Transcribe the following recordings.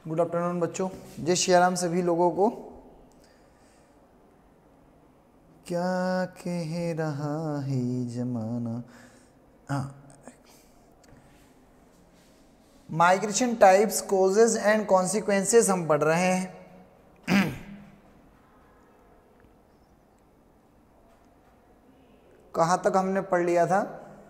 Good afternoon बच्चों, जय श्री राम सभी लोगों को। क्या कह रहा है जमाना। Migration types, causes and consequences हम पढ़ रहे हैं। कहाँ तक हमने पढ़ लिया था?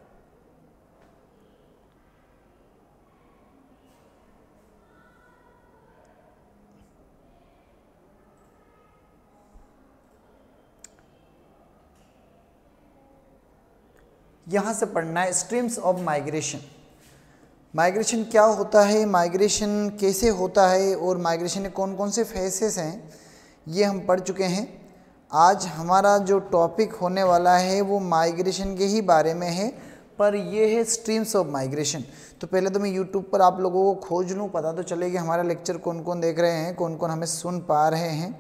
यहाँ से पढ़ना है स्ट्रीम्स ऑफ माइग्रेशन। माइग्रेशन क्या होता है, माइग्रेशन कैसे होता है और माइग्रेशन के कौन कौन से फेसेस हैं, ये हम पढ़ चुके हैं। आज हमारा जो टॉपिक होने वाला है वो माइग्रेशन के ही बारे में है, पर ये है स्ट्रीम्स ऑफ माइग्रेशन। तो पहले तो मैं यूट्यूब पर आप लोगों को खोज लूँ, पता तो चले कि हमारा लेक्चर कौन कौन देख रहे हैं, कौन कौन हमें सुन पा रहे हैं।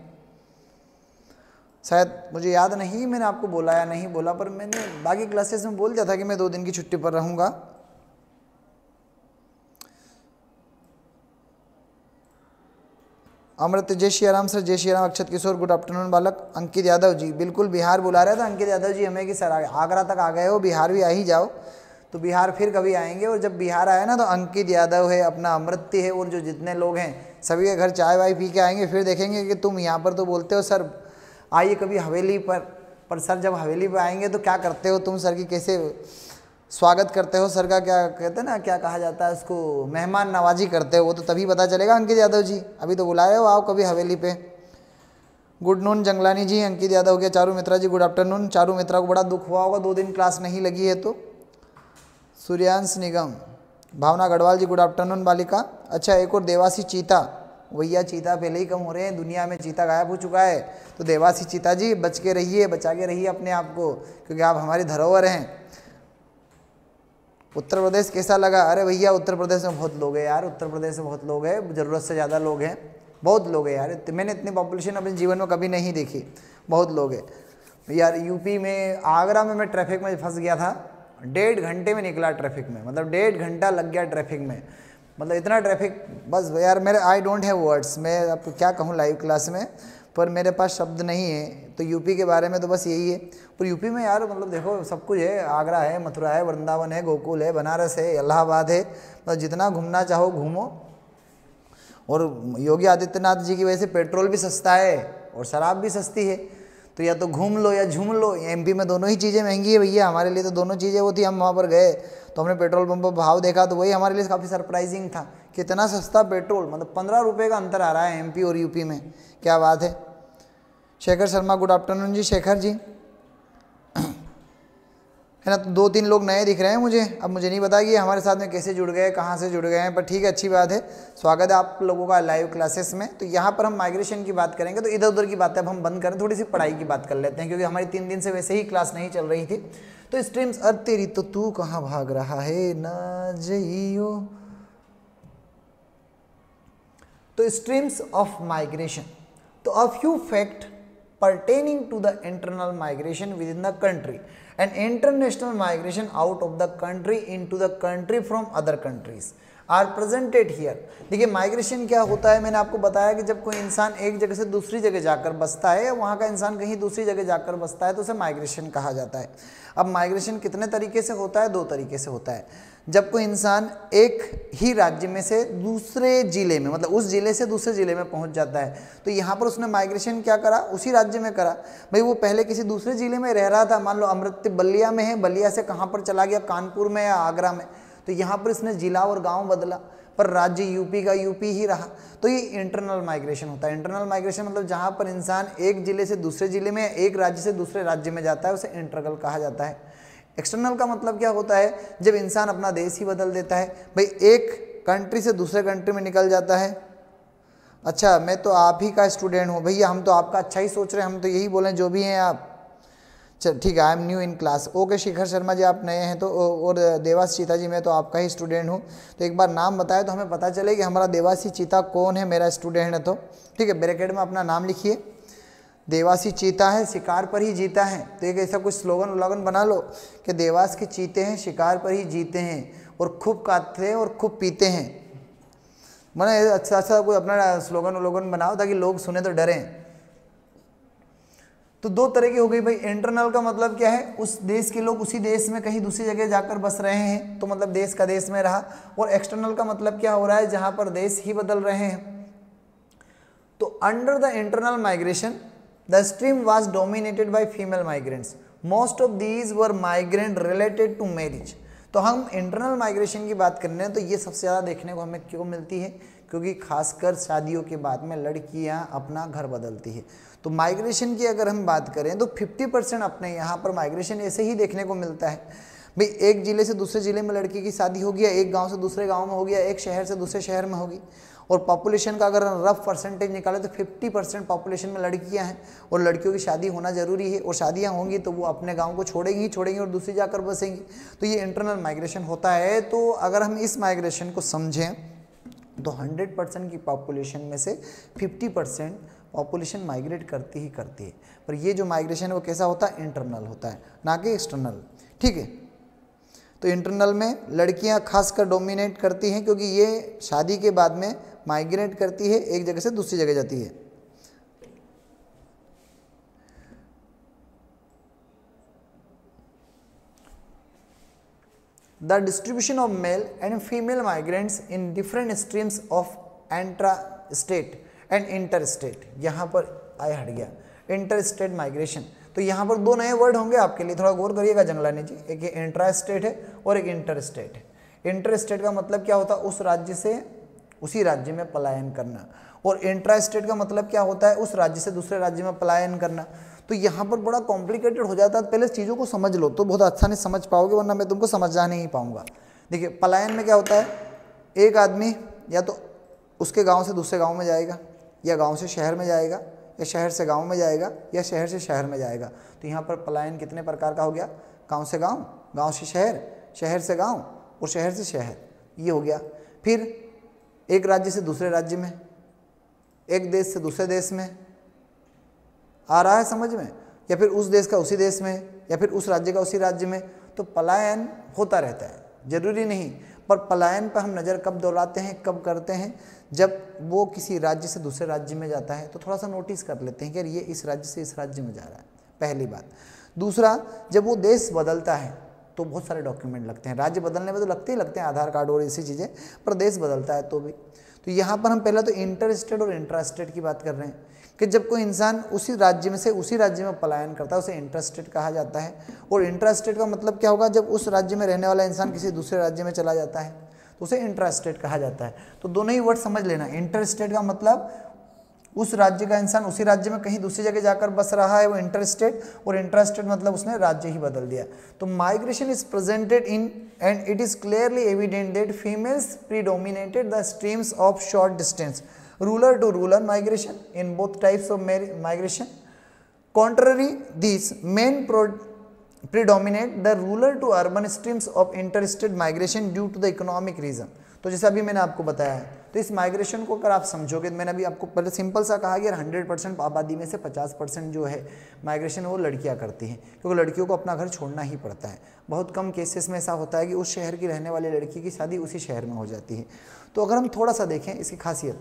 शायद मुझे याद नहीं मैंने आपको बोला या नहीं बोला, पर मैंने बाकी क्लासेस में बोल दिया था कि मैं 2 दिन की छुट्टी पर रहूँगा। अमृत, जय श्री राम सर, जय श्री राम। अक्षत किशोर, गुड आफ्टरनून बालक। अंकित यादव जी, बिल्कुल बिहार बुला रहे थे अंकित यादव जी हमें कि सर आगरा तक आ गए हो, बिहार भी आ ही जाओ। तो बिहार फिर कभी आएंगे, और जब बिहार आए ना तो अंकित यादव है, अपना अमृत्य है, और जो जितने लोग हैं सभी के घर चाय वाय पी के आएंगे। फिर देखेंगे कि तुम यहाँ पर तो बोलते हो सर आइए कभी हवेली पर सर जब हवेली पर आएंगे तो क्या करते हो तुम, सर की कैसे स्वागत करते हो, सर का क्या कहते हैं ना, क्या कहा जाता है उसको, मेहमान नवाजी करते हो, वो तो तभी पता चलेगा अंकित यादव जी। अभी तो बुलाए हो, आओ कभी हवेली पे। गुड नून जंगलानी जी, अंकित यादव हो गया। Charu Mitra ji, good afternoon. चारू मित्रा को बड़ा दुख हुआ होगा 2 दिन क्लास नहीं लगी है तो। सूर्यांश निगम, भावना गढ़वाल जी, गुड आफ्टरनून बालिका। अच्छा, एक और देवासी चीता, भैया चीता पहले ही कम हो रहे हैं, दुनिया में चीता गायब हो चुका है। तो देवासी चीता जी बच के रहिए, बचा के रहिए अपने आप को, क्योंकि आप हमारी धरोहर हैं। उत्तर प्रदेश कैसा लगा? अरे भैया उत्तर प्रदेश में बहुत लोग हैं यार, उत्तर प्रदेश में बहुत लोग हैं, ज़रूरत से ज़्यादा लोग हैं, बहुत लोग हैं यार। मैंने इतनी पॉपुलेशन अपने जीवन में कभी नहीं देखी, बहुत लोग हैं यार। यूपी में आगरा में मैं ट्रैफिक में फंस गया था, 1.5 घंटे में निकला ट्रैफिक में, मतलब 1.5 घंटा लग गया ट्रैफिक में, मतलब इतना ट्रैफिक। बस यार मेरे आई डोंट हैव वर्ड्स, मैं आपको क्या कहूँ लाइव क्लास में, पर मेरे पास शब्द नहीं है। तो यूपी के बारे में तो बस यही है। पर यूपी में यार मतलब देखो सब कुछ है, आगरा है, मथुरा है, वृंदावन है, गोकुल है, बनारस है, इलाहाबाद है, मतलब जितना घूमना चाहो घूमो। और योगी आदित्यनाथ जी की वजह से पेट्रोल भी सस्ता है और शराब भी सस्ती है। तो या तो घूम लो या झूम लो। एमपी में दोनों ही चीज़ें महंगी है भैया, हमारे लिए तो दोनों चीज़ें वो थी। हम वहाँ पर गए तो हमने पेट्रोल पंप पर भाव देखा तो वही हमारे लिए काफ़ी सरप्राइजिंग था, कितना सस्ता पेट्रोल, मतलब 15 रुपये का अंतर आ रहा है एमपी और यूपी में, क्या बात है। Shekhar Sharma, good afternoon ji. शेखर जी है ना, तो 2-3 लोग नए दिख रहे हैं मुझे। अब मुझे नहीं पता कि हमारे साथ में कैसे जुड़ गए, कहाँ से जुड़ गए हैं, पर ठीक है, अच्छी बात है। स्वागत है आप लोगों का लाइव क्लासेस में। तो यहाँ पर हम माइग्रेशन की बात करेंगे, तो इधर उधर की बातें अब हम बंद करें, थोड़ी सी पढ़ाई की बात कर लेते हैं, क्योंकि हमारी 3 दिन से वैसे ही क्लास नहीं चल रही थी। तो स्ट्रीम्स, अरे तेरी तो तू कहाँ भाग रहा है ना जइयो। तो स्ट्रीम्स ऑफ माइग्रेशन, तो a few fact pertaining to the internal migration within the country and international migration out of the country into the country from other countries are presented here। देखिए माइग्रेशन क्या होता है, मैंने आपको बताया कि जब कोई इंसान एक जगह से दूसरी जगह जाकर बसता है, या वहाँ का इंसान कहीं दूसरी जगह जाकर बसता है, तो उसे माइग्रेशन कहा जाता है। अब माइग्रेशन कितने तरीके से होता है? 2 तरीके से होता है। जब कोई इंसान एक ही राज्य में से दूसरे जिले में, मतलब उस जिले से दूसरे जिले में पहुंच जाता है, तो यहाँ पर उसने माइग्रेशन क्या करा, उसी राज्य में करा। भाई वो पहले किसी दूसरे जिले में रह रहा था, मान लो अमृत्य बलिया में है, बलिया से कहाँ पर चला गया, कानपुर में या आगरा में, तो यहाँ पर इसने जिला और गांव बदला, पर राज्य यूपी का यूपी ही रहा। तो ये इंटरनल माइग्रेशन होता है। इंटरनल माइग्रेशन मतलब जहाँ पर इंसान एक जिले से दूसरे जिले में, एक राज्य से दूसरे राज्य में जाता है, उसे इंटरनल कहा जाता है। एक्सटर्नल का मतलब क्या होता है, जब इंसान अपना देश ही बदल देता है, भाई एक कंट्री से दूसरे कंट्री में निकल जाता है। अच्छा मैं तो आप ही का स्टूडेंट हूँ भैया, हम तो आपका अच्छा ही सोच रहे हैं, हम तो यही बोलें जो भी हैं आप। चल ठीक है, I am new in class. Okay Shekhar Sharma ji आप नए हैं तो, और देवासी चीता जी मैं तो आपका ही स्टूडेंट हूँ। तो एक बार नाम बताए तो हमें पता चले कि हमारा देवासी चीता कौन है, मेरा स्टूडेंट है तो। ठीक है, ब्रैकेट में अपना नाम लिखिए। देवासी चीता है, शिकार पर ही जीता है। तो एक ऐसा कुछ स्लोगन व्लोगन बना लो कि देवास के चीते हैं, शिकार पर ही जीते हैं, और खूब खाते हैं और खूब पीते हैं। मैंने अच्छा अच्छा कोई अपना स्लोगन वोलोगन बनाओ ताकि लोग सुने तो डरें। तो दो तरह की हो गई भाई। इंटरनल का मतलब क्या है, उस देश के लोग उसी देश में कहीं दूसरी जगह जाकर बस रहे हैं, तो मतलब देश का देश में रहा। और एक्सटर्नल का मतलब क्या हो रहा है, जहां पर देश ही बदल रहे हैं। तो under the internal migration the stream was dominated by female migrants, most of these were migrant related to marriage. तो हम इंटरनल माइग्रेशन की बात कर रहे हैं, तो ये सबसे ज़्यादा देखने को हमें क्यों मिलती है, क्योंकि खासकर शादियों के बाद में लड़कियां अपना घर बदलती है। तो माइग्रेशन की अगर हम बात करें तो 50% अपने यहाँ पर माइग्रेशन ऐसे ही देखने को मिलता है भाई। एक ज़िले से दूसरे ज़िले में लड़की की शादी हो गया, एक गांव से दूसरे गांव में हो गया, एक शहर से दूसरे शहर में होगी। और पॉपुलेशन का अगर रफ परसेंटेज निकाले तो 50% पॉपुलेशन में लड़कियां हैं, और लड़कियों की शादी होना ज़रूरी है। और शादियां होंगी तो वो अपने गांव को छोड़ेंगी ही छोड़ेंगी और दूसरी जाकर बसेंगी। तो ये इंटरनल माइग्रेशन होता है। तो अगर हम इस माइग्रेशन को समझें तो 100% की पॉपुलेशन में से 50% पॉपुलेशन माइग्रेट करती ही करती है। पर ये जो माइग्रेशन है वो कैसा होता है, इंटरनल होता है, ना कि एक्सटर्नल। ठीक है। तो इंटरनल में लड़कियां खासकर डोमिनेट करती हैं, क्योंकि ये शादी के बाद में माइग्रेट करती है, एक जगह से दूसरी जगह जाती है। The distribution of male and female migrants in different streams of intra state and inter state, यहाँ पर आया हट गया इंटर स्टेट माइग्रेशन। तो यहाँ पर दो नए वर्ड होंगे आपके लिए, थोड़ा गौर करिएगा जंगलानी जी। एक इंट्रा स्टेट है और एक इंटर स्टेट है। इंटर स्टेट का मतलब क्या होता है, उस राज्य से उसी राज्य में पलायन करना। और इंट्रा स्टेट का मतलब क्या होता है, उस राज्य से दूसरे राज्य में पलायन करना। तो यहाँ पर बड़ा कॉम्प्लिकेटेड हो जाता है। पहले चीज़ों को समझ लो तो बहुत अच्छा नहीं समझ पाओगे, वरना मैं तुमको समझा नहीं पाऊंगा। देखिए पलायन में क्या होता है, एक आदमी या तो उसके गांव से दूसरे गांव में जाएगा, या गांव से शहर में जाएगा, या शहर से गांव में जाएगा, या शहर से शहर में जाएगा। तो यहाँ पर पलायन कितने प्रकार का हो गया, गांव से गांव, गांव से शहर, शहर से गांव और शहर से शहर, ये हो गया। फिर एक राज्य से दूसरे राज्य में, एक देश से दूसरे देश में, आ रहा है समझ में, या फिर उस देश का उसी देश में, या फिर उस राज्य का उसी राज्य में। तो पलायन होता रहता है, जरूरी नहीं। पर पलायन पर हम नज़र कब दौड़ाते हैं, कब करते हैं, जब वो किसी राज्य से दूसरे राज्य में जाता है तो थोड़ा सा नोटिस कर लेते हैं कि ये इस राज्य से इस राज्य में जा रहा है, पहली बात। दूसरा, जब वो देश बदलता है तो बहुत सारे डॉक्यूमेंट लगते हैं। राज्य बदलने में तो लगते ही लगते हैं, आधार कार्ड और ऐसी चीज़ें, पर देश बदलता है तो भी। तो यहाँ पर हम पहले तो इंटर स्टेट और इंट्रा स्टेट की बात कर रहे हैं कि जब कोई इंसान उसी राज्य में से उसी राज्य में पलायन करता है उसे इंटर स्टेट कहा जाता है। और इंट्रा स्टेट का मतलब क्या होगा, जब उस राज्य में रहने वाला इंसान किसी दूसरे राज्य में चला जाता है तो उसे इंट्रा स्टेट कहा जाता है। तो दोनों ही वर्ड समझ लेना। इंटर स्टेट का मतलब उस राज्य का इंसान उसी राज्य में कहीं दूसरी जगह जाकर बस रहा है, वो इंटर स्टेट। और इंट्रा स्टेट मतलब उसने राज्य ही बदल दिया। तो migration is presented in and it is clearly evident that females predominated the streams of short distance rural to rural migration in both types of migration. Contrary, these men predominate the rural to urban streams of interstate migration due to the economic reason. तो जैसे अभी मैंने आपको बताया है, तो इस migration को अगर आप समझोगे, मैंने अभी आपको पहले सिंपल सा कहा कि 100% आबादी में से 50% जो है माइग्रेशन वो लड़कियां करती हैं, क्योंकि लड़कियों को अपना घर छोड़ना ही पड़ता है। बहुत कम केसेस में ऐसा होता है कि उस शहर की रहने वाली लड़की की शादी उसी शहर में हो जाती है। तो अगर हम थोड़ा सा देखें इसकी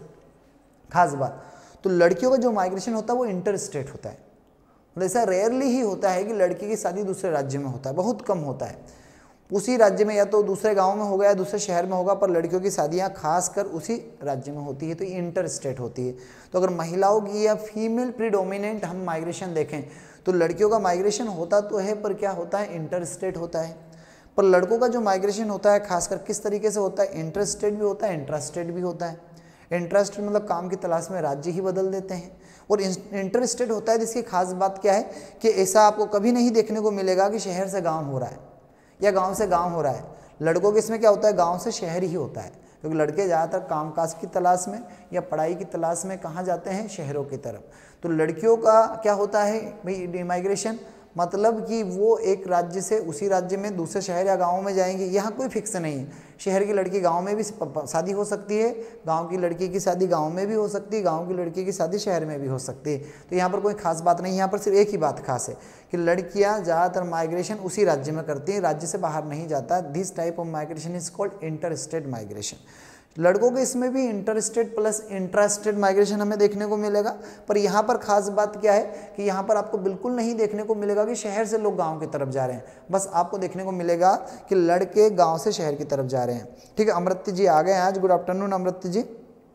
खास बात, तो लड़कियों का जो माइग्रेशन होता है वो इंटर स्टेट होता है। मतलब ऐसा रेयरली ही होता है कि लड़की की शादी दूसरे राज्य में होता है, बहुत कम होता है। उसी राज्य में या तो दूसरे गांव में होगा या दूसरे शहर में होगा, पर लड़कियों की शादियां खासकर उसी राज्य में होती है, तो ये इंटर स्टेट होती है। तो अगर महिलाओं की या फीमेल प्रीडोमिनेंट हम माइग्रेशन देखें तो लड़कियों का माइग्रेशन होता तो है, पर क्या होता है, इंटर स्टेट होता है। पर लड़कों का जो माइग्रेशन होता है खासकर किस तरीके से होता है, इंटर स्टेट भी होता है, इंट्रा स्टेट भी होता है। इंट्रास्टेट मतलब काम की तलाश में राज्य ही बदल देते हैं। और इंटर स्टेट होता है जिसकी खास बात क्या है कि ऐसा आपको कभी नहीं देखने को मिलेगा कि शहर से गांव हो रहा है या गांव से गांव हो रहा है। लड़कों के इसमें क्या होता है, गांव से शहर ही होता है, क्योंकि लड़के ज़्यादातर कामकाज की तलाश में या पढ़ाई की तलाश में कहाँ जाते हैं, शहरों की तरफ। तो लड़कियों का क्या होता है भाई, माइग्रेशन मतलब कि वो एक राज्य से उसी राज्य में दूसरे शहर या गांव में जाएंगे। यहाँ कोई फिक्स नहीं है, शहर की लड़की गांव में भी शादी हो सकती है, गांव की लड़की की शादी गांव में भी हो सकती है, गांव की लड़की की शादी शहर में भी हो सकती है। तो यहाँ पर कोई खास बात नहीं है, यहाँ पर सिर्फ एक ही बात खास है कि लड़कियाँ ज़्यादातर माइग्रेशन उसी राज्य में करती हैं, राज्य से बाहर नहीं जाता। This type of migration is called inter state migration. लड़कों के इसमें भी inter state plus intra state migration हमें देखने को मिलेगा, पर यहाँ पर खास बात क्या है कि यहाँ पर आपको बिल्कुल नहीं देखने को मिलेगा कि शहर से लोग गांव की तरफ जा रहे हैं, बस आपको देखने को मिलेगा कि लड़के गांव से शहर की तरफ जा रहे हैं। ठीक है, अमृत जी आ गए आज, गुड आफ्टरनून अमृत जी।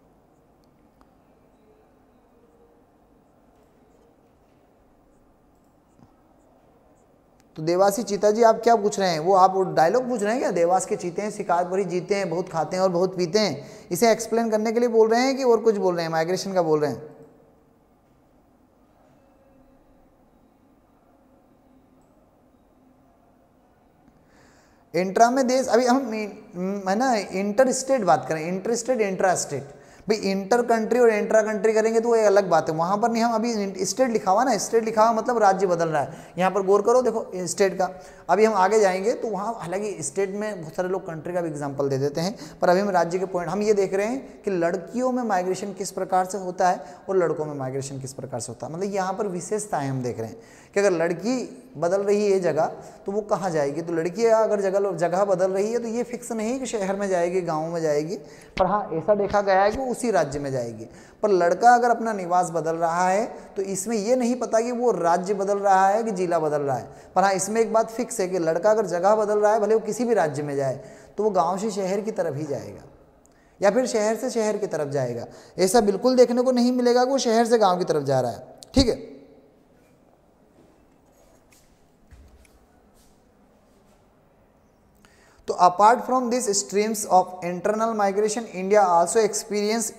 तो देवासी चीता जी आप क्या पूछ रहे हैं, वो आप डायलॉग पूछ रहे हैं क्या? देवास के चीते हैं शिकारपुरी जीते हैं, बहुत खाते हैं और बहुत पीते हैं, इसे एक्सप्लेन करने के लिए बोल रहे हैं कि और कुछ बोल रहे हैं, माइग्रेशन का बोल रहे हैं? इंट्रा में देश, अभी हम है ना इंटर स्टेट बात करें, इंटर स्टेट इंट्रा स्टेट, भाई इंटर कंट्री और इंट्रा कंट्री करेंगे तो वो एक अलग बात है, वहाँ पर नहीं, हम अभी स्टेट लिखा हुआ ना, स्टेट लिखा हुआ मतलब राज्य बदल रहा है, यहाँ पर गौर करो देखो स्टेट का। अभी हम आगे जाएंगे तो वहाँ हालांकि स्टेट में बहुत सारे लोग कंट्री का भी एग्जांपल दे देते हैं, पर अभी हम राज्य के पॉइंट हम ये देख रहे हैं कि लड़कियों में माइग्रेशन किस प्रकार से होता है और लड़कों में माइग्रेशन किस प्रकार से होता है, मतलब यहाँ पर विशेषताएँ हम देख रहे हैं कि अगर लड़की बदल रही है जगह तो वो कहाँ जाएगी, तो लड़की अगर जगह बदल रही है तो ये फिक्स नहीं कि शहर में जाएगी गाँव में जाएगी, पर हाँ ऐसा देखा गया है कि उसी राज्य में जाएगी। पर लड़का अगर अपना निवास बदल रहा है तो इसमें ये नहीं पता कि वो राज्य बदल रहा है कि जिला बदल रहा है, पर हाँ इसमें एक बात फिक्स है कि लड़का अगर जगह बदल रहा है भले वो किसी भी राज्य में जाए तो वो गाँव से शहर की तरफ ही जाएगा या फिर शहर से शहर की तरफ जाएगा, ऐसा बिल्कुल देखने को नहीं मिलेगा कि वो शहर से गाँव की तरफ जा रहा है। ठीक है, तो apart from this streams of internal migration India also experience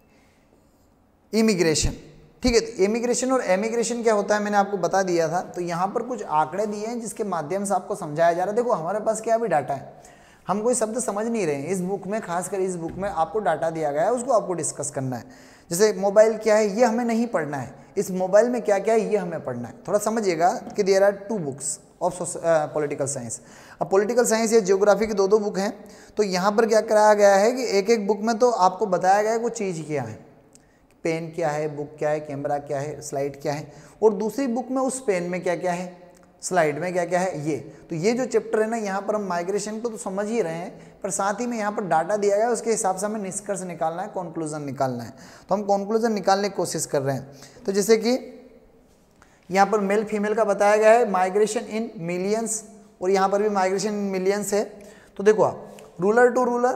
immigration. ठीक है, तो इमिग्रेशन और एमिग्रेशन क्या होता है मैंने आपको बता दिया था, तो यहाँ पर कुछ आंकड़े दिए हैं जिसके माध्यम से आपको समझाया जा रहा है। देखो हमारे पास क्या भी डाटा है, हम कोई शब्द समझ नहीं रहे हैं, इस बुक में खासकर इस बुक में आपको डाटा दिया गया है, उसको आपको डिस्कस करना है। जैसे मोबाइल क्या है ये हमें नहीं पढ़ना है, इस मोबाइल में क्या क्या है ये हमें पढ़ना है। थोड़ा समझिएगा कि there are 2 books of political science. अब पॉलिटिकल साइंस या जियोग्राफी की 2 बुक हैं, तो यहाँ पर क्या कराया गया है कि एक एक बुक में तो आपको बताया गया है वो चीज़ क्या है, पेन क्या है, बुक क्या है, कैमरा क्या है, स्लाइड क्या है, और दूसरी बुक में उस पेन में क्या क्या है, स्लाइड में क्या क्या है ये। तो ये जो चैप्टर है ना यहाँ पर हम माइग्रेशन को तो समझ ही रहे हैं, पर साथ ही में यहाँ पर डाटा दिया गया है, उसके हिसाब से हमें निष्कर्ष निकालना है, कॉन्क्लूजन निकालना है, तो हम कॉन्क्लूजन निकालने की कोशिश कर रहे हैं। तो जैसे कि यहाँ पर मेल फीमेल का बताया गया है माइग्रेशन इन मिलियंस, और यहाँ पर भी माइग्रेशन इन मिलियंस है। तो देखो आप rural to rural,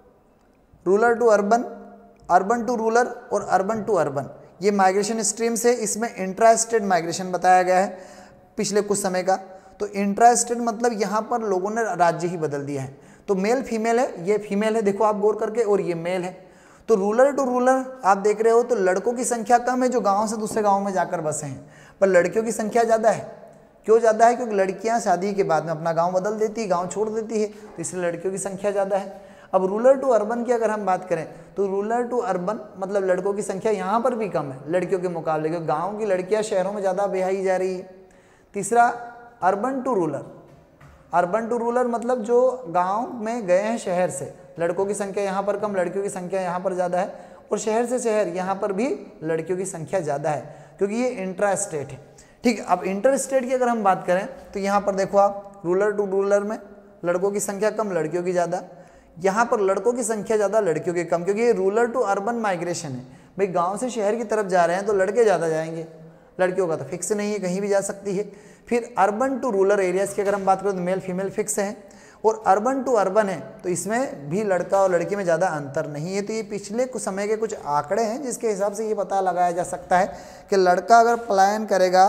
rural to urban, urban to rural और अर्बन टू अर्बन, ये माइग्रेशन स्ट्रीम्स है। इसमें इंट्रा स्टेट माइग्रेशन बताया गया है पिछले कुछ समय का। तो इंट्रा स्टेट मतलब यहाँ पर लोगों ने राज्य ही बदल दिया है, तो मेल फीमेल है, ये फीमेल है देखो आप गौर करके, और ये मेल है। तो रूरल टू रूरल आप देख रहे हो तो लड़कों की संख्या कम है जो गाँव से दूसरे गाँव में जाकर बसे हैं, पर लड़कियों की संख्या ज़्यादा है। क्यों ज़्यादा है? क्योंकि लड़कियां शादी के बाद में अपना गांव बदल देती है, गांव छोड़ देती है, तो इसलिए लड़कियों की संख्या ज़्यादा है। अब रूरल टू अर्बन की अगर हम बात करें तो रूरल टू अर्बन मतलब लड़कों की संख्या यहाँ पर भी कम है लड़कियों के मुकाबले, क्योंकि गाँव की लड़कियाँ शहरों में ज़्यादा ब्याही जा रही है। तीसरा urban to rural, urban to rural मतलब जो गाँव में गए हैं शहर से, लड़कों की संख्या यहाँ पर कम, लड़कियों की संख्या यहाँ पर ज़्यादा है, और शहर से शहर यहाँ पर भी लड़कियों की संख्या ज़्यादा है, क्योंकि ये इंट्रा स्टेट है। ठीक है, अब इंटर स्टेट की अगर हम बात करें तो यहाँ पर देखो आप रूरल टू रूरल में लड़कों की संख्या कम, लड़कियों की ज़्यादा, यहाँ पर लड़कों की संख्या ज़्यादा, लड़कियों की कम, क्योंकि ये रूरल टू अर्बन माइग्रेशन है। भाई गांव से शहर की तरफ जा रहे हैं तो लड़के ज़्यादा जाएंगे, लड़कियों का तो फिक्स नहीं है, कहीं भी जा सकती है। फिर अर्बन टू रूरल एरियाज़ की अगर हम बात करें तो मेल फीमेल फिक्स है, और अर्बन टू अर्बन है तो इसमें भी लड़का और लड़की में ज़्यादा अंतर नहीं है। तो ये पिछले कुछ समय के कुछ आंकड़े हैं जिसके हिसाब से ये पता लगाया जा सकता है कि लड़का अगर पलायन करेगा,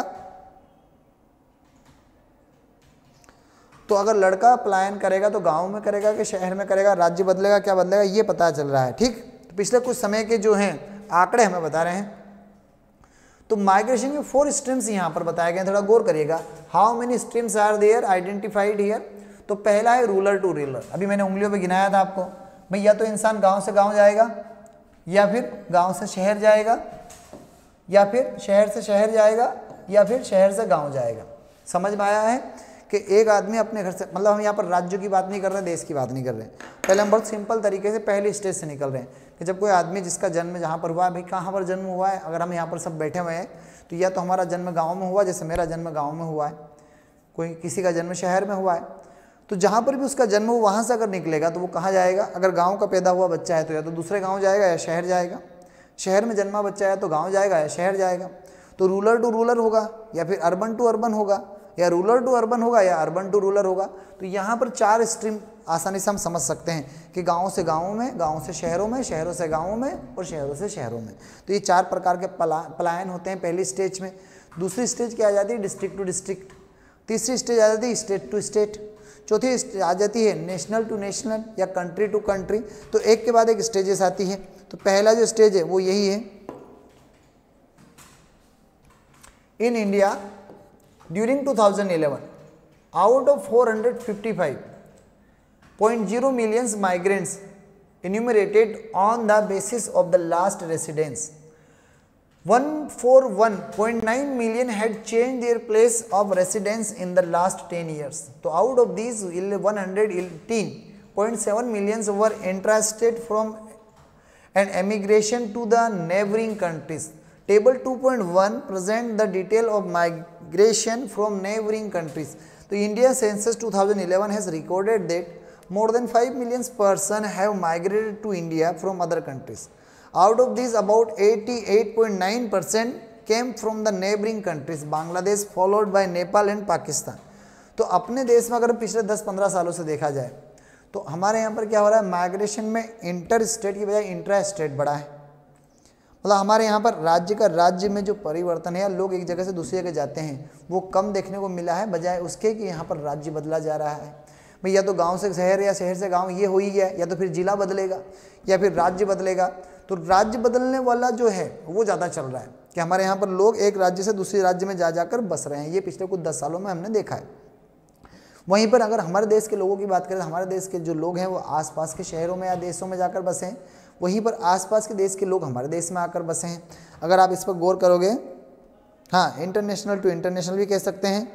तो अगर लड़का पलायन करेगा तो गांव में करेगा कि शहर में करेगा, राज्य बदलेगा क्या बदलेगा, ये पता चल रहा है। ठीक, तो पिछले कुछ समय के जो हैं आंकड़े हमें बता रहे हैं। तो माइग्रेशन के 4 स्ट्रीम्स यहाँ पर बताए गए, थोड़ा गौर करिएगा। How many streams are there identified here? तो पहला है रूरल टू रूरल, अभी मैंने उंगलियों पे गिनाया था आपको, भाई या तो इंसान गांव से गांव जाएगा, या फिर गांव से शहर जाएगा, या फिर शहर से शहर जाएगा, या फिर शहर से गांव जाएगा। समझ में आया है कि एक आदमी अपने घर से, मतलब हम यहाँ पर राज्य की बात नहीं कर रहे, देश की बात नहीं कर रहे, पहले हम बहुत सिंपल तरीके से पहले स्टेज से निकल रहे हैं कि जब कोई आदमी जिसका जन्म जहाँ पर हुआ है, भाई कहाँ पर जन्म हुआ है, अगर हम यहाँ पर सब बैठे हुए हैं तो या तो हमारा जन्म गाँव में हुआ, जैसे मेरा जन्म गाँव में हुआ है, कोई किसी का जन्म शहर में हुआ है, तो जहाँ पर भी उसका जन्म हो वहाँ से अगर निकलेगा तो वो कहाँ जाएगा? अगर गांव का पैदा हुआ बच्चा है तो या तो दूसरे गांव जाएगा या शहर जाएगा, शहर में जन्मा बच्चा है तो गांव जाएगा या शहर जाएगा। तो रूरल टू रूरल होगा या फिर अर्बन टू अर्बन होगा या रूरल टू अर्बन होगा या अर्बन टू रूरल होगा। तो यहाँ पर 4 स्ट्रीम आसानी से हम समझ सकते हैं कि गाँव से गाँव में, गाँव से शहरों में, शहरों से गाँवों में और शहरों से शहरों में। तो ये 4 प्रकार के पलायन होते हैं पहली स्टेज में। दूसरी स्टेज क्या आ जाती है? District to district. तीसरी स्टेज आ जाती है स्टेट टू स्टेट। चौथी स्टेज आ जाती है नेशनल टू नेशनल या कंट्री टू कंट्री। तो एक के बाद एक स्टेजेस आती है। तो पहला जो स्टेज है वो यही है। In India during 2011 out of 455.0 million migrants enumerated on the basis of the last residence, 141.9 million had changed their place of residence in the last 10 years. So out of these 118.7 million were intrastate from an emigration to the neighboring countries. Table 2.1 present the detail of migration from neighboring countries. So India census 2011 has recorded that more than 5 million persons have migrated to India from other countries. Out of these, about 88.9% came from the neighboring countries, Bangladesh followed by Nepal and Pakistan. तो अपने देश में अगर पिछले 10-15 सालों से देखा जाए तो हमारे यहाँ पर क्या हो रहा है? माइग्रेशन में इंटर स्टेट की बजाय इंट्रा स्टेट बढ़ा है। मतलब हमारे यहाँ पर राज्य का राज्य में जो परिवर्तन है या लोग एक जगह से दूसरी जगह जाते हैं वो कम देखने को मिला है, बजाय उसके कि यहाँ पर राज्य बदला जा रहा है। भाई या तो गांव से शहर या शहर से गांव ये हो ही गया, या तो फिर जिला बदलेगा या फिर राज्य बदलेगा। तो राज्य बदलने वाला जो है वो ज़्यादा चल रहा है कि हमारे यहाँ पर लोग एक राज्य से दूसरे राज्य में जा जाकर बस रहे हैं। ये पिछले कुछ 10 सालों में हमने देखा है। वहीं पर अगर हमारे देश के लोगों की बात करें तो हमारे देश के जो लोग हैं वो आसपास के शहरों में या देशों में जाकर बसे हैं, वहीं पर आसपास के देश के लोग हमारे देश में आकर बसे हैं। अगर आप इस पर गौर करोगे, हाँ, इंटरनेशनल टू इंटरनेशनल भी कह सकते हैं।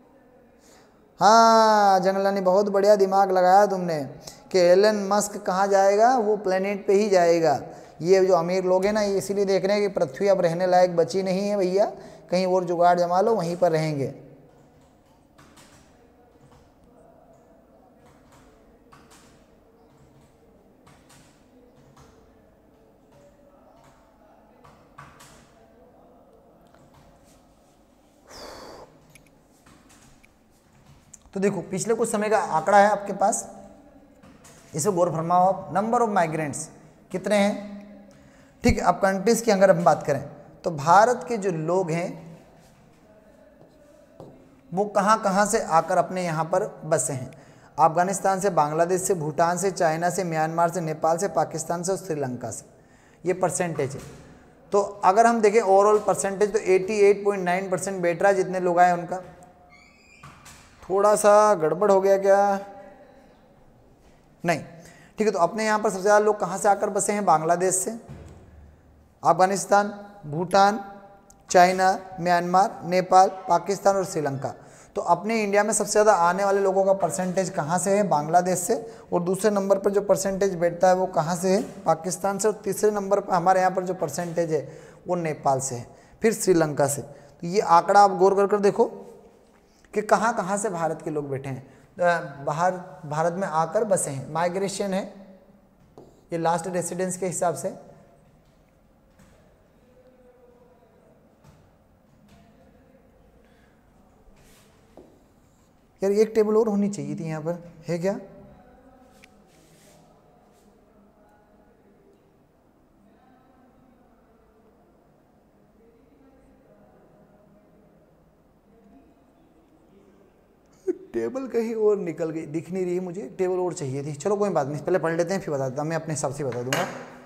हाँ जंगलानी, बहुत बढ़िया दिमाग लगाया तुमने कि एलन मस्क कहाँ जाएगा? वो प्लेनेट पे ही जाएगा। ये जो अमीर लोग हैं ना, ये इसीलिए देख रहे हैं कि पृथ्वी अब रहने लायक बची नहीं है भैया, कहीं और जुगाड़ जमा लो, वहीं पर रहेंगे। तो देखो पिछले कुछ समय का आंकड़ा है आपके पास, इसे गौर फरमाओ आप। नंबर ऑफ माइग्रेंट्स कितने हैं? ठीक है, अब कंट्रीज की अगर हम बात करें तो भारत के जो लोग हैं वो कहाँ कहाँ से आकर अपने यहाँ पर बसे हैं? अफगानिस्तान से, बांग्लादेश से, भूटान से, चाइना से, म्यांमार से, नेपाल से, पाकिस्तान से और श्रीलंका से। ये परसेंटेज है। तो अगर हम देखें ओवरऑल परसेंटेज तो 88.9% बैठ रहा है जितने लोग आए उनका। थोड़ा सा गड़बड़ हो गया क्या? नहीं, ठीक है। तो अपने यहाँ पर सबसे ज़्यादा लोग कहाँ से आकर बसे हैं? बांग्लादेश से, अफगानिस्तान, भूटान, चाइना, म्यांमार, नेपाल, पाकिस्तान और श्रीलंका। तो अपने इंडिया में सबसे ज़्यादा आने वाले लोगों का परसेंटेज कहाँ से है? बांग्लादेश से। और दूसरे नंबर पर जो परसेंटेज बैठता है वो कहाँ से है? पाकिस्तान से। और तीसरे नंबर पर हमारे यहाँ पर जो परसेंटेज है वो नेपाल से है, फिर श्रीलंका से। तो ये आंकड़ा आप गौर कर देखो कि कहाँ कहाँ से भारत के लोग बैठे हैं, बाहर भारत में आकर बसे हैं। माइग्रेशन है ये लास्ट रेसिडेंस के हिसाब से। यार एक टेबल और होनी चाहिए थी यहाँ पर, है क्या? टेबल कहीं और निकल गई, दिख नहीं रही है मुझे, टेबल और चाहिए थी। चलो कोई बात नहीं, पहले पढ़ लेते हैं फिर बता देता हूँ, मैं अपने हिसाब से बता दूंगा।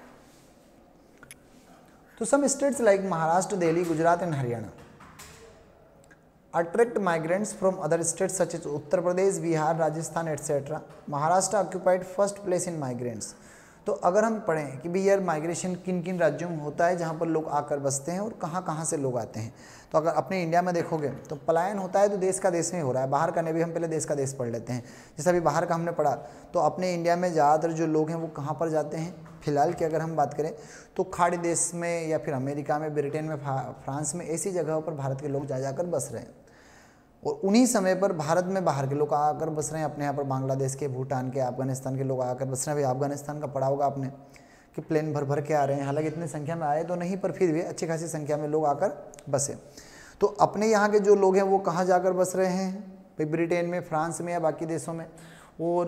तो some states like Maharashtra, Delhi, Gujarat and Haryana attract migrants from other states such as Uttar Pradesh, Bihar, Rajasthan etc. Maharashtra occupied first place in migrants. तो अगर हम पढ़ें कि भाई यार माइग्रेशन किन किन राज्यों में होता है जहाँ पर लोग आकर बसते हैं और कहाँ कहाँ से लोग आते हैं, तो अगर अपने इंडिया में देखोगे तो पलायन होता है तो देश का देश में हो रहा है। बाहर का नहीं, भी हम पहले देश का देश पढ़ लेते हैं। जैसे अभी बाहर का हमने पढ़ा तो अपने इंडिया में ज़्यादातर जो लोग हैं वो कहाँ पर जाते हैं? फिलहाल की अगर हम बात करें तो खाड़ी देश में या फिर अमेरिका में, ब्रिटेन में, फ्रांस में, ऐसी जगहों पर भारत के लोग जा जाकर बस रहे हैं। और उन्हीं समय पर भारत में बाहर के लोग आकर बस रहे हैं, अपने यहाँ पर बांग्लादेश के, भूटान के, अफगानिस्तान के लोग आकर बस रहे हैं। भाई अफगानिस्तान का पढ़ा होगा आपने कि प्लेन भर भर के आ रहे हैं, हालांकि इतनी संख्या में आए तो नहीं, पर फिर भी अच्छी खासी संख्या में लोग आकर बसे। तो अपने यहाँ के जो लोग हैं वो कहाँ जाकर बस रहे हैं भाई, ब्रिटेन में, फ्रांस में या बाकी देशों में। और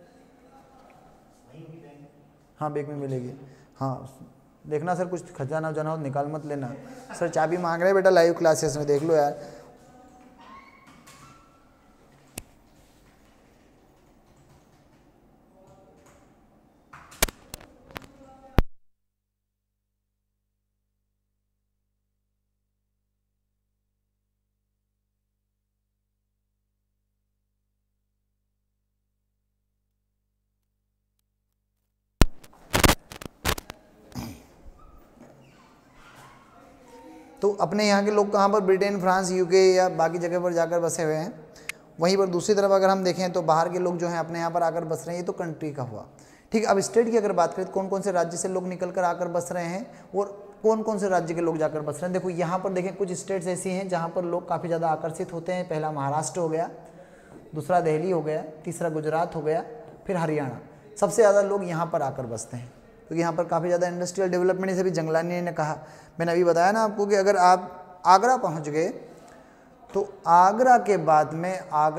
हाँ बैग में मिलेगी, हाँ देखना सर कुछ खजाना वजाना हो निकाल मत लेना, सर चाबी मांग रहे हैं बेटा लाइव क्लासेस में, देख लो यार। तो अपने यहाँ के लोग कहाँ पर, ब्रिटेन, फ्रांस, यूके या बाकी जगह पर जाकर बसे हुए हैं। वहीं पर दूसरी तरफ अगर हम देखें तो बाहर के लोग जो हैं अपने यहाँ पर आकर बस रहे हैं, ये तो कंट्री का हुआ। ठीक, अब स्टेट की अगर बात करें तो कौन कौन से राज्य से लोग निकल कर आकर बस रहे हैं और कौन कौन से राज्य के लोग जाकर बस रहे हैं। देखो यहाँ पर देखें कुछ स्टेट्स ऐसी हैं जहाँ पर लोग काफ़ी ज़्यादा आकर्षित होते हैं। पहला महाराष्ट्र हो गया, दूसरा दिल्ली हो गया, तीसरा गुजरात हो गया, फिर हरियाणा। सबसे ज़्यादा लोग यहाँ पर आकर बसते हैं क्योंकि यहाँ पर काफ़ी ज़्यादा इंडस्ट्रियल डेवलपमेंट, जैसे भी जंगलानी ने कहा, मैंने अभी बताया ना आपको कि अगर आप आगरा पहुँच गए तो आगरा के बाद में,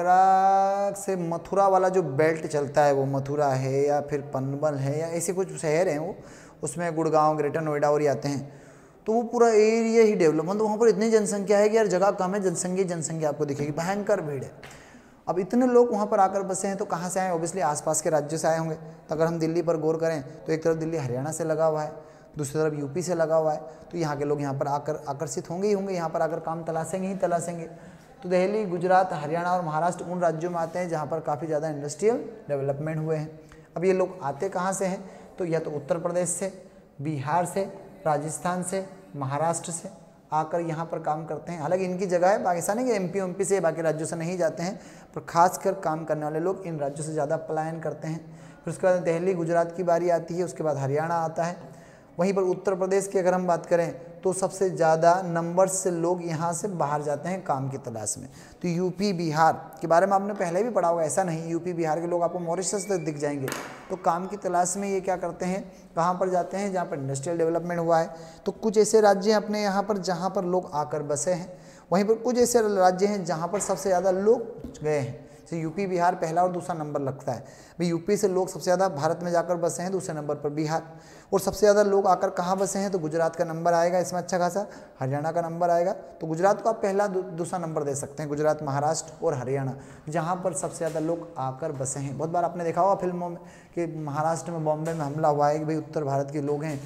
आगरा से मथुरा वाला जो बेल्ट चलता है, वो मथुरा है या फिर पनबल है या ऐसे कुछ शहर हैं वो, उसमें गुड़गांव, ग्रेटर नोएडा और ये आते हैं। तो वो पूरा एरिया ही डेवलप, मतलब वहाँ पर इतनी जनसंख्या है कि यार जगह कम है, जनसंख्या आपको दिखेगी, भयंकर भीड़ है। अब इतने लोग वहाँ पर आकर बसे हैं तो कहाँ से आए, ऑब्वियसली आसपास के राज्यों से आए होंगे। तो अगर हम दिल्ली पर गौर करें तो एक तरफ दिल्ली हरियाणा से लगा हुआ है, दूसरी तरफ यूपी से लगा हुआ है, तो यहाँ के लोग यहाँ पर आकर आकर्षित होंगे ही होंगे, यहाँ पर आकर काम तलाशेंगे ही तलाशेंगे। तो दिल्ली, गुजरात, हरियाणा और महाराष्ट्र उन राज्यों में आते हैं जहाँ पर काफ़ी ज़्यादा इंडस्ट्रियल डेवलपमेंट हुए हैं। अब ये लोग आते कहाँ से हैं, तो या तो उत्तर प्रदेश से, बिहार से, राजस्थान से, महाराष्ट्र से आकर यहाँ पर काम करते हैं। हालांकि इनकी जगह है, पाकिस्तान है कि एमपी से, बाकी राज्यों से नहीं जाते हैं, पर खासकर काम करने वाले लोग इन राज्यों से ज़्यादा पलायन करते हैं। फिर उसके बाद दिल्ली, गुजरात की बारी आती है, उसके बाद हरियाणा आता है। वहीं पर उत्तर प्रदेश की अगर हम बात करें तो सबसे ज़्यादा नंबर से लोग यहाँ से बाहर जाते हैं काम की तलाश में। तो यूपी, बिहार के बारे में आपने पहले भी पढ़ा होगा, ऐसा नहीं, यूपी बिहार के लोग आपको मॉरिशस तक दिख जाएंगे। तो काम की तलाश में ये क्या करते हैं, कहाँ पर जाते हैं, जहाँ पर इंडस्ट्रियल डेवलपमेंट हुआ है। तो कुछ ऐसे राज्य हैं अपने यहाँ पर जहाँ पर लोग आकर बसे हैं, वहीं पर कुछ ऐसे राज्य हैं जहाँ पर सबसे ज़्यादा लोग गए हैं। तो यूपी बिहार पहला और दूसरा नंबर लगता है भाई, यूपी से लोग सबसे ज़्यादा भारत में जाकर बसे हैं, दूसरे नंबर पर बिहार। और सबसे ज़्यादा लोग आकर कहाँ बसे हैं, तो गुजरात का नंबर आएगा इसमें अच्छा खासा, हरियाणा का नंबर आएगा। तो गुजरात को आप पहला दूसरा नंबर दे सकते हैं, गुजरात, महाराष्ट्र और हरियाणा, जहाँ पर सबसे ज़्यादा लोग आकर बसे हैं। बहुत बार आपने देखा होगा फिल्मों में कि महाराष्ट्र में, बॉम्बे में हमला हुआ है कि भाई उत्तर भारत के लोग हैं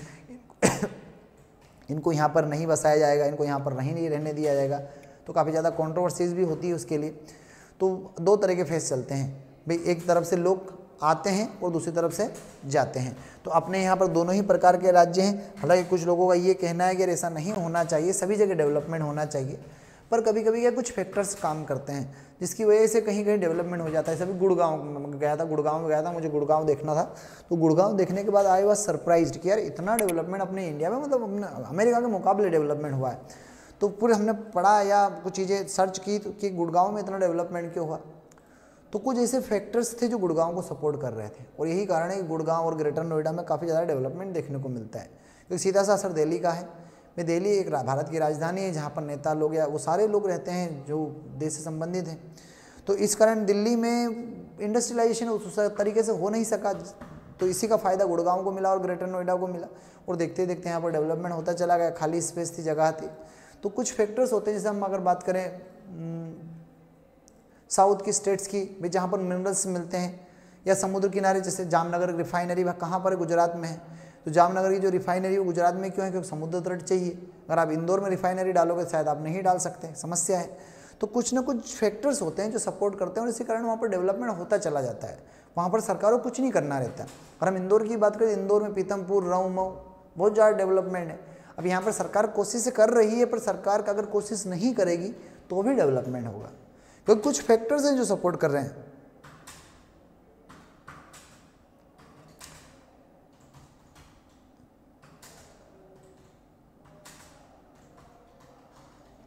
इनको यहाँ पर नहीं बसाया जाएगा, इनको यहाँ पर नहीं रहने दिया जाएगा। तो काफ़ी ज़्यादा कॉन्ट्रोवर्सीज भी होती है उसके लिए। तो दो तरह के फेस चलते हैं भाई, एक तरफ से लोग आते हैं और दूसरी तरफ से जाते हैं। तो अपने यहाँ पर दोनों ही प्रकार के राज्य हैं। हालांकि कुछ लोगों का ये कहना है कि ऐसा नहीं होना चाहिए, सभी जगह डेवलपमेंट होना चाहिए, पर कभी कभी क्या कुछ फैक्टर्स काम करते हैं जिसकी वजह से कहीं कहीं डेवलपमेंट हो जाता है। सभी गुड़गांव में गया था, मुझे गुड़गांव देखना था। तो गुड़गांव देखने के बाद आई वॉज सरप्राइज्ड कि यार इतना डेवलपमेंट अपने इंडिया में, मतलब अपने अमेरिका के मुकाबले डेवलपमेंट हुआ है। तो पूरे हमने पढ़ा या कुछ चीज़ें सर्च की तो कि गुड़गांव में इतना डेवलपमेंट क्यों हुआ। तो कुछ ऐसे फैक्टर्स थे जो गुड़गांव को सपोर्ट कर रहे थे, और यही कारण है कि गुड़गांव और ग्रेटर नोएडा में काफ़ी ज़्यादा डेवलपमेंट देखने को मिलता है। क्योंकि सीधा सा असर दिल्ली का है। मैं दिल्ली एक भारत की राजधानी है जहाँ पर नेता लोग या वो सारे लोग रहते हैं जो देश से संबंधित हैं। तो इस कारण दिल्ली में इंडस्ट्रियलाइजेशन उस तरीके से हो नहीं सका, तो इसी का फ़ायदा गुड़गांव को मिला और ग्रेटर नोएडा को मिला। और देखते देखते यहाँ पर डेवलपमेंट होता चला गया, खाली स्पेस थी, जगह थी। तो कुछ फैक्टर्स होते हैं, जैसे हम अगर बात करें साउथ की स्टेट्स की भी, जहाँ पर मिनरल्स मिलते हैं, या समुद्र किनारे, जैसे जामनगर रिफाइनरी कहाँ पर है, गुजरात में है। तो जामनगर की जो रिफाइनरी है वो गुजरात में क्यों है, क्योंकि समुद्र तट चाहिए। अगर आप इंदौर में रिफाइनरी डालोगे शायद आप नहीं डाल सकते, समस्या है। तो कुछ ना कुछ फैक्टर्स होते हैं जो सपोर्ट करते हैं और इसी कारण वहाँ पर डेवलपमेंट होता चला जाता है। वहाँ पर सरकारों को कुछ नहीं करना रहता है। और हम इंदौर की बात करें, इंदौर में पीतमपुर, रऊ, मऊ बहुत ज़्यादा डेवलपमेंट है। अब यहाँ पर सरकार कोशिश कर रही है, पर सरकार का अगर कोशिश नहीं करेगी तो भी डेवलपमेंट होगा, क्योंकि कुछ फैक्टर्स हैं जो सपोर्ट कर रहे हैं।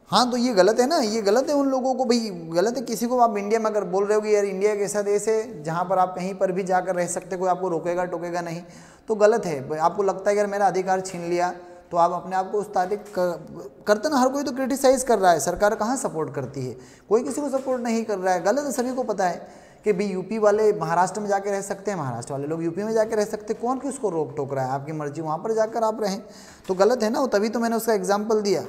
हाँ तो ये गलत है ना, ये गलत है उन लोगों को, भाई गलत है। किसी को आप इंडिया में अगर बोल रहे हो कि यार इंडिया एक ऐसा देश है जहाँ पर आप कहीं पर भी जाकर रह सकते, कोई आपको रोकेगा टोकेगा नहीं, तो गलत है। आपको लगता है कि यार मेरा अधिकार छीन लिया, तो आप अपने आप को उस तारीख करते ना। हर कोई तो क्रिटिसाइज़ कर रहा है, सरकार कहाँ सपोर्ट करती है, कोई किसी को सपोर्ट नहीं कर रहा है। गलत है, सभी को पता है कि भाई यूपी वाले महाराष्ट्र में जाके रह सकते हैं, महाराष्ट्र वाले लोग यूपी में जाके रह सकते हैं, कौन किसको रोक टोक रहा है, आपकी मर्जी, वहाँ पर जाकर आप रहें। तो गलत है ना, तभी तो मैंने उसका एग्जाम्पल दिया।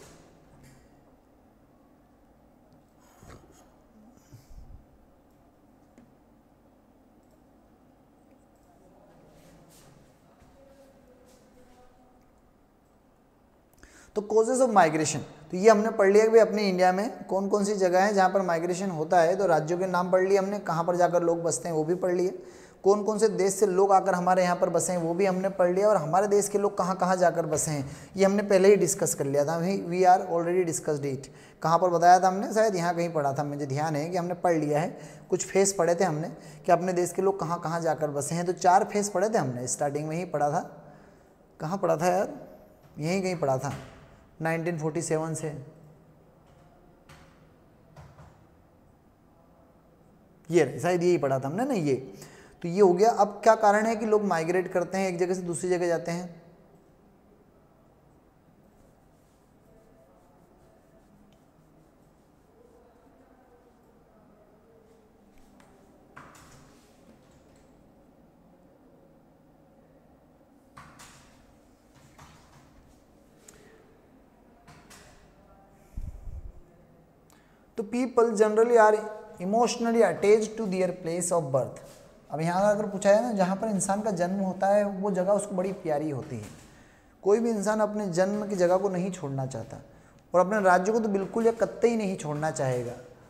तो कॉजेज ऑफ माइग्रेशन, तो ये हमने पढ़ लिया कि भाई अपने इंडिया में कौन कौन सी जगह है जहाँ पर माइग्रेशन होता है। तो राज्यों के नाम पढ़ लिए हमने, कहाँ पर जाकर लोग बसते हैं वो भी पढ़ लिए, कौन कौन से देश से लोग आकर हमारे यहाँ पर बसे हैं वो भी हमने पढ़ लिया, और हमारे देश के लोग कहाँ कहाँ जाकर बसे हैं ये हमने पहले ही डिस्कस कर लिया था। We are already discussed it. कहाँ पर बताया था हमने, शायद यहाँ कहीं पढ़ा था, मुझे ध्यान है कि हमने पढ़ लिया है। कुछ फेस पढ़े थे हमने कि अपने देश के लोग कहाँ कहाँ जाकर बसे हैं। तो 4 फेस पढ़े थे हमने, स्टार्टिंग में ही पढ़ा था। कहाँ पढ़ा था यार, यहीं कहीं पढ़ा था 1947 से, ये शायद यही पढ़ा था हमने ना ये। तो ये हो गया। अब क्या कारण है कि लोग माइग्रेट करते हैं, एक जगह से दूसरी जगह जाते हैं? तो people generally are emotionally attached to their place of birth. अब यहाँ अगर पूछा है ना, जहाँ पर इंसान का जन्म होता है वो जगह उसको बड़ी प्यारी होती है। कोई भी इंसान अपने जन्म की जगह को नहीं छोड़ना चाहता, और अपने राज्य को तो बिल्कुल या कतई ही नहीं छोड़ना चाहेगा।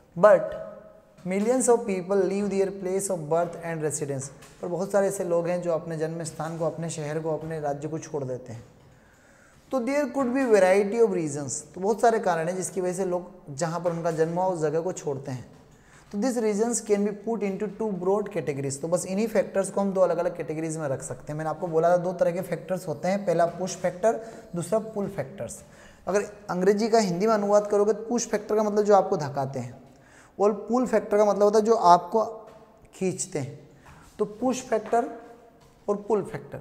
But millions of people leave their place of birth and residence. पर बहुत सारे ऐसे लोग हैं जो अपने जन्म स्थान को, अपने शहर को, अपने राज्य को छोड़ देते हैं। तो there could be variety of reasons. तो बहुत सारे कारण हैं जिसकी वजह से लोग जहाँ पर उनका जन्म हुआ उस जगह को छोड़ते हैं। तो this reasons can be put into 2 broad categories. तो बस इन्हीं फैक्टर्स को हम 2 अलग अलग कैटेगरीज में रख सकते हैं। मैंने आपको बोला था 2 तरह के फैक्टर्स होते हैं, पहला पुश फैक्टर, दूसरा पुल फैक्टर्स। अगर अंग्रेजी का हिंदी में अनुवाद करोगे तो पुश फैक्टर का मतलब जो आपको धकाते हैं, और पुल फैक्टर का मतलब होता है जो आपको खींचते हैं। तो पुश फैक्टर और पुल फैक्टर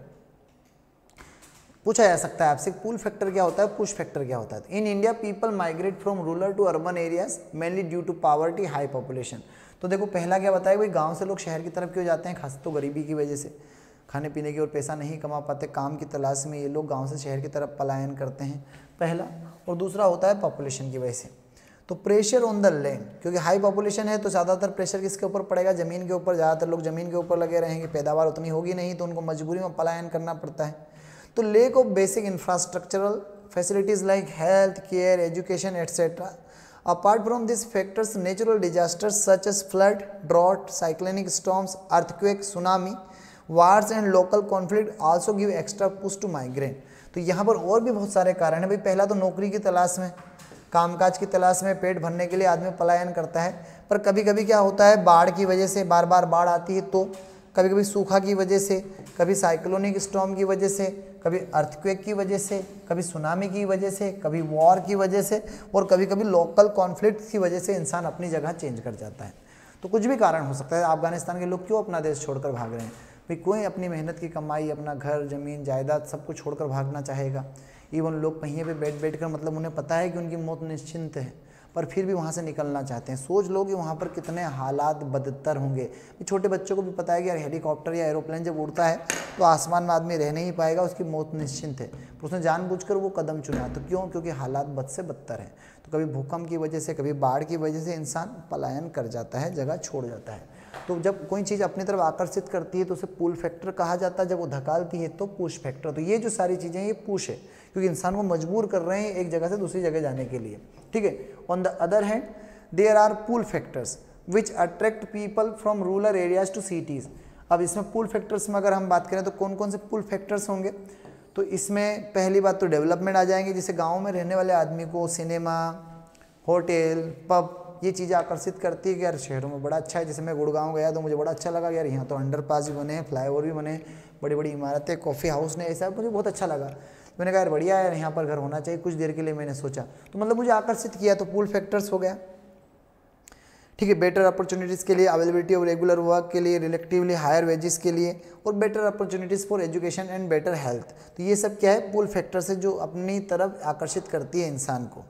पूछा जा सकता है आपसे, पुल फैक्टर क्या होता है, पुश फैक्टर क्या होता है। In India people migrate from rural to urban areas mainly due to poverty, high population. तो देखो पहला क्या बताया, भाई गांव से लोग शहर की तरफ क्यों जाते हैं, खास तो गरीबी की वजह से, खाने पीने की और पैसा नहीं कमा पाते, काम की तलाश में ये लोग गाँव से शहर की तरफ पलायन करते हैं, पहला। और दूसरा होता है पॉपुलेशन की वजह से। तो प्रेशर ऑन द लैंड, क्योंकि हाई पॉपुलेशन है तो ज़्यादातर प्रेशर किसके ऊपर पड़ेगा, ज़मीन के ऊपर। ज़्यादातर लोग ज़मीन के ऊपर लगे रहेंगे, पैदावार उतनी होगी नहीं, तो उनको मजबूरी में पलायन करना पड़ता है। तो lack of basic infrastructural facilities like health care, education etcetera. Apart from this factors, natural disasters such as flood, drought, cyclonic storms, earthquake, tsunami, wars and local conflict also give extra push to migrate. तो यहाँ पर और भी बहुत सारे कारण हैं भाई। पहला तो नौकरी की तलाश में, कामकाज की तलाश में, पेट भरने के लिए आदमी पलायन करता है। पर कभी कभी क्या होता है, बाढ़ की वजह से, बार बार बाढ़ आती है, तो कभी कभी सूखा की वजह से, कभी साइक्लोनिक स्टॉर्म की वजह से, कभी अर्थक्वेक की वजह से, कभी सुनामी की वजह से, कभी वॉर की वजह से, और कभी कभी लोकल कॉन्फ्लिक्ट की वजह से इंसान अपनी जगह चेंज कर जाता है। तो कुछ भी कारण हो सकता है। अफगानिस्तान के लोग क्यों अपना देश छोड़कर भाग रहे हैं भाई, कोई अपनी मेहनत की कमाई, अपना घर, ज़मीन, जायदाद सब कुछ छोड़कर भागना चाहेगा। इवन लोग पहिए पे बैठ कर, मतलब उन्हें पता है कि उनकी मौत निश्चिंत है, पर फिर भी वहाँ से निकलना चाहते हैं। सोच लो कि वहाँ पर कितने हालात बदतर होंगे। छोटे बच्चों को भी पता है कि यार हेलीकॉप्टर या एरोप्लेन जब उड़ता है तो आसमान में आदमी रह नहीं पाएगा, उसकी मौत निश्चिंत है, पर उसने जानबूझकर वो कदम चुना। तो क्यों? क्योंकि हालात बद से बदतर हैं। तो कभी भूकंप की वजह से, कभी बाढ़ की वजह से इंसान पलायन कर जाता है, जगह छोड़ जाता है। तो जब कोई चीज़ अपनी तरफ आकर्षित करती है तो उसे पुल फैक्टर कहा जाता है, जब वो धकालती है तो पुश फैक्टर। तो ये जो सारी चीज़ें ये पुश है, क्योंकि इंसान को मजबूर कर रहे हैं एक जगह से दूसरी जगह जाने के लिए, ठीक है। On the other hand there are pull factors which attract people from rural areas to cities. अब इसमें पुल फैक्टर्स में अगर हम बात करें तो कौन कौन से पुल फैक्टर्स होंगे, तो इसमें पहली बात तो डेवलपमेंट आ जाएंगे, जैसे गाँव में रहने वाले आदमी को सिनेमा, होटल, पब, ये चीज़ें आकर्षित करती है कि यार शहरों में बड़ा अच्छा है। जैसे मैं गुड़गांव गया तो मुझे बड़ा अच्छा लगा, यार यहाँ तो अंडरपास भी बने हैं, फ्लाईओवर भी बने, बड़ी बड़ी इमारतें, कॉफ़ी हाउस ने, ऐसा मुझे बहुत अच्छा लगा। मैंने कहा यार बढ़िया है, यहाँ पर घर होना चाहिए, कुछ देर के लिए मैंने सोचा, तो मतलब मुझे आकर्षित किया, तो पुल फैक्टर्स हो गया। ठीक है, बेटर अपॉर्चुनिटीज़ के लिए, अवेलेबिलिटी ऑफ रेगुलर वर्क के लिए, रिलेटिवली हायर वेजेस के लिए, और better opportunities for education and better health. तो ये सब क्या है, पुल फैक्टर्स है जो अपनी तरफ आकर्षित करती है इंसान को।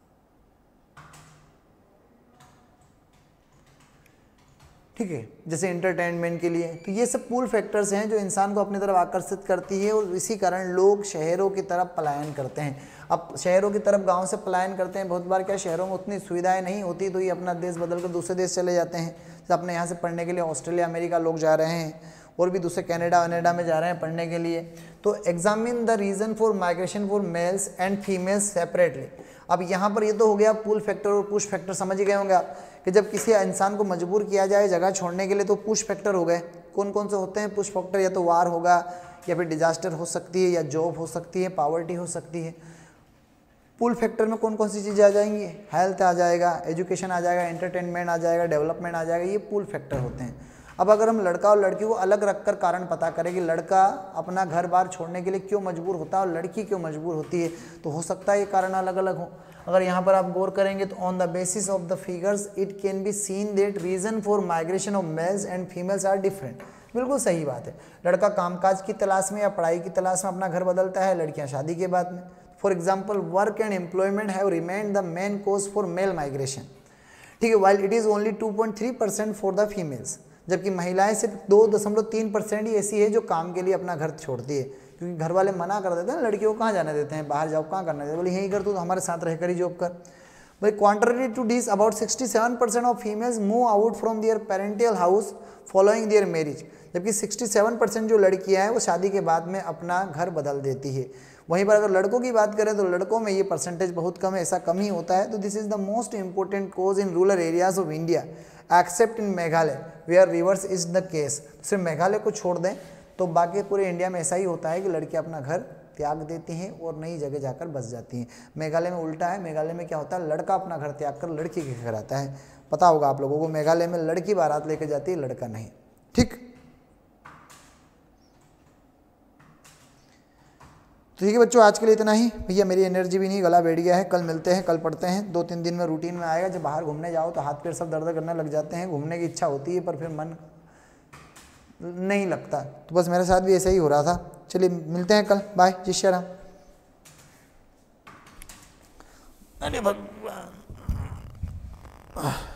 ठीक है, जैसे एंटरटेनमेंट के लिए, तो ये सब पुल फैक्टर्स हैं जो इंसान को अपनी तरफ आकर्षित करती है, और इसी कारण लोग शहरों की तरफ पलायन करते हैं। अब शहरों की तरफ गांव से पलायन करते हैं, बहुत बार क्या शहरों में उतनी सुविधाएं नहीं होती, तो ये अपना देश बदल कर दूसरे देश चले जाते हैं। जैसे अपने यहाँ से पढ़ने के लिए ऑस्ट्रेलिया अमेरिका लोग जा रहे हैं, और भी दूसरे कनाडा में जा रहे हैं पढ़ने के लिए। तो examine the reason for migration for males and females separately. अब यहाँ पर ये तो हो गया पुल फैक्टर और पुश फैक्टर, समझ गए होंगे आप कि जब किसी इंसान को मजबूर किया जाए जगह छोड़ने के लिए तो पुश फैक्टर हो गए। कौन कौन से होते हैं पुश फैक्टर? या तो वार होगा, या फिर डिजास्टर हो सकती है, या जॉब हो सकती है, पॉवर्टी हो सकती है। पुल फैक्टर में कौन कौन सी चीज़ें आ जाएंगी? हेल्थ आ जाएगा, एजुकेशन आ जाएगा, एंटरटेनमेंट आ जाएगा, डेवलपमेंट आ जाएगा, ये पुल फैक्टर होते हैं। अब अगर हम लड़का और लड़की को अलग रखकर कारण पता करें कि लड़का अपना घर बार छोड़ने के लिए क्यों मजबूर होता है और लड़की क्यों मजबूर होती है, तो हो सकता है ये कारण अलग अलग हो। अगर यहाँ पर आप गौर करेंगे तो on the basis of the figures it can be seen that reason for migration of males and females are different. बिल्कुल सही बात है, लड़का कामकाज की तलाश में या पढ़ाई की तलाश में अपना घर बदलता है, लड़कियाँ शादी के बाद में। For example work and employment have remained the main cause for male migration. ठीक है, while it is only 2.3% for the females, जबकि महिलाएं सिर्फ 2.3% ही ऐसी है जो काम के लिए अपना घर छोड़ती है, क्योंकि घर वाले मना कर देते हैं लड़कियों को कहाँ जाने देते हैं, बाहर जॉब कहाँ करने देते हैं, बोले यहीं कर तू, तो हमारे साथ रहकर ही जॉब कर। भाई contrary to this about 67% of females move out from their parential house following their marriage, जबकि 67% जो लड़कियां हैं वो शादी के बाद में अपना घर बदल देती है। वहीं पर अगर लड़कों की बात करें तो लड़कों में ये परसेंटेज बहुत कम है, ऐसा कम ही होता है। तो this is the most important cause in rural areas of India except in Meghalaya where reverse is the case. सिर्फ मेघालय को छोड़ दें तो बाकी पूरे इंडिया में ऐसा ही होता है कि लड़कियां अपना घर त्याग देती हैं और नई जगह जाकर बस जाती हैं। मेघालय में उल्टा है, मेघालय में क्या होता है, लड़का अपना घर त्याग कर लड़की के घर आता है। पता होगा आप लोगों को, मेघालय में लड़की बारात लेकर जाती है, लड़का नहीं। ठीक, तो ठीक है बच्चों, आज के लिए इतना ही। भैया मेरी एनर्जी भी नहीं, गला बैठ गया है। कल मिलते हैं, कल पढ़ते हैं। 2-3 दिन में रूटीन में आएगा। जब बाहर घूमने जाओ तो हाथ पैर सब दर्द करने लग जाते हैं, घूमने की इच्छा होती है पर फिर मन नहीं लगता। तो बस मेरे साथ भी ऐसा ही हो रहा था। चलिए मिलते हैं कल, बाय, जय श्री राम। अरे भगवान।